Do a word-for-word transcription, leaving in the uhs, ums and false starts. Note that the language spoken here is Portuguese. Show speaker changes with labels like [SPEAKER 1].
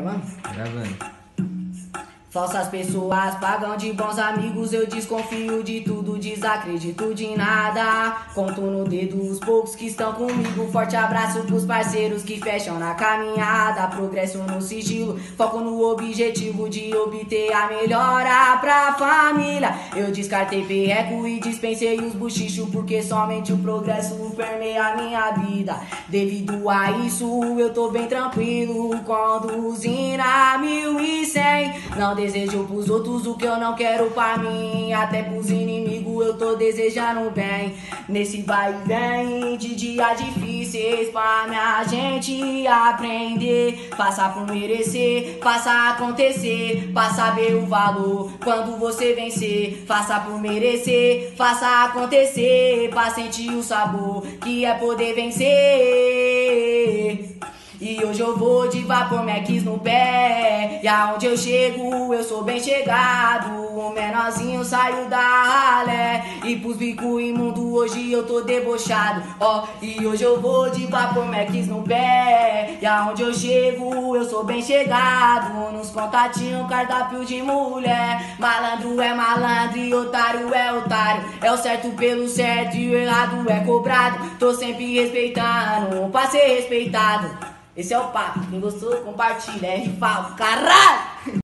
[SPEAKER 1] gravando?
[SPEAKER 2] Gravando.
[SPEAKER 1] Falsas pessoas pagam de bons amigos, eu desconfio de tudo, desacredito de nada. Conto no dedo os poucos que estão comigo, forte abraço pros parceiros que fecham na caminhada. Progresso no sigilo, foco no objetivo de obter a melhora pra família. Eu descartei perreco e dispensei os buchichos, porque somente o progresso permeia a minha vida. Devido a isso eu tô bem tranquilo, conduzindo a mil e cem. Não desejo pros outros o que eu não quero pra mim, até pros inimigos eu tô desejando bem. Nesse vai e vem de dias difíceis pra minha gente aprender. Faça por merecer, faça acontecer, pra saber o valor quando você vencer. Faça por merecer, faça acontecer, pra sentir o sabor que é poder vencer. E hoje eu vou de vapor Max no pé, e aonde eu chego eu sou bem chegado. O menorzinho saiu da ralé, e pros bico imundo hoje eu tô debochado. Ó, e hoje eu vou de vapor Max no pé, e aonde eu chego eu sou bem chegado. Nos contatinhos cardápio de mulher, malandro é malandro e otário é otário. É o certo pelo certo e o errado é cobrado. Tô sempre respeitando pra ser respeitado. Esse é o papo. Quem gostou, compartilha. É rifado, caralho!